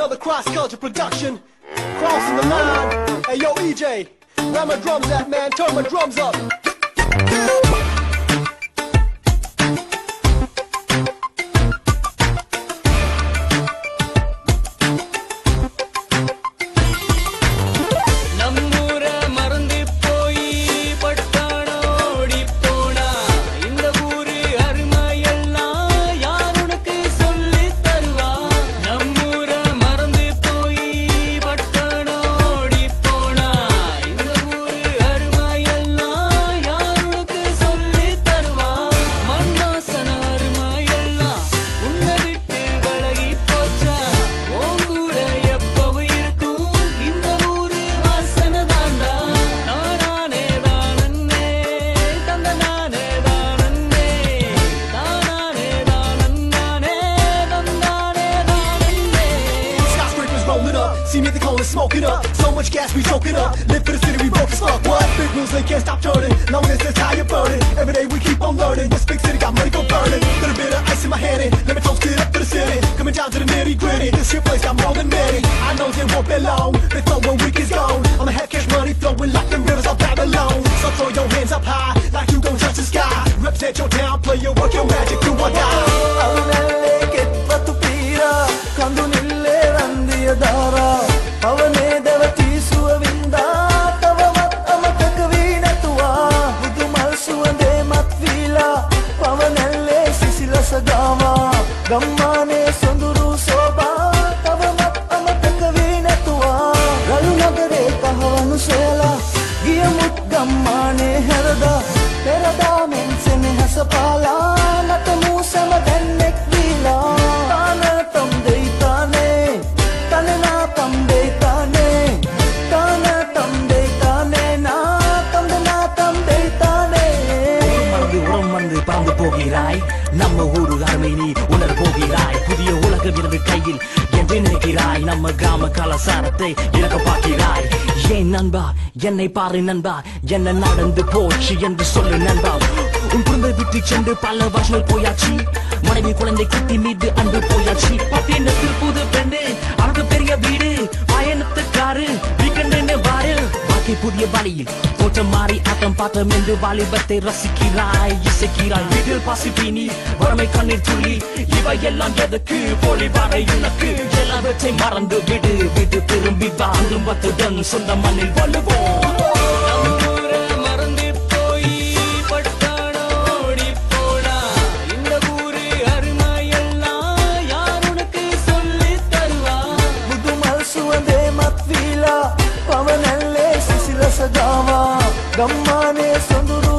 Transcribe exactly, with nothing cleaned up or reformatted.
another cross-culture production. Crossing the line. Hey yo E J, where my drums at, man? Turn my drums up. See me at the corner smoking up. So much gas we choking up. Live for the city, we broke as fuck. What? Big wheels, they can't stop turning. Long as this tire burning. Every day we keep on learning. This big city got money go burning. Little bit of ice in my hand and let me toast it up for the city. Coming down to the nitty gritty. This here place got more than many. I know they won't be long. They throw when week is gone. I'ma have cash money flowing like them rivers of Babylon. So throw your hands up high like you gon' touch the sky. Represent your town, play your work, your magic, do or die. Pavane devati suavinda tavamat amataka vinatuwa budumal suande matvila pavanelle sisila sagawa gammane sonduru soba tavamat amataka vinatuwa ralu nagare kahawanu sela giyamut gammane herada perada mensene hasapala natamu samadannek dila tana tam deitane tanena tam பறந்து போகிறாய் நம்ம ஊரு அருமைனி உணர் போகிறாய் புதிய உலகம் இருந்து கையில் என்று நினைக்கிறாய் நம்ம கிராம கலாச்சாரத்தை இழக்க பார்க்கிறாய் ஏன் நண்பா என்னை பாரு நண்பா என்ன நடந்து போச்சு என்று சொல்லு நண்பா உன் குடும்பத்தை விட்டு சென்று பல வருஷங்கள் போயாச்சு மனைவி குழந்தை குட்டி மீது அன்பு போயாச்சு பத்தியத்தில் புது பெண்ணு அவனுக்கு பெரிய வீடு பயணத்துக்காரு வீக்கெண்டு வாரு வாழ்க்கை புதிய வழியில் தோற்றம் மாறி ஆட்டம் பாட்டம் என்று வாலிபத்தை ரசிக்கிறாய் இசைக்கிறாய் வீட்டில் பாசிப்பீனி வறுமை கண்ணீர் துள்ளி இவை எல்லாம் எதற்கு போலி வாரை உனக்கு எல்லாவற்றை மறந்து விடு விடு திரும்பி வா குடும்பத்துடன் சொந்த மண்ணில் வாழுவோம். Pavanelle sisila sagawa gammane sonduru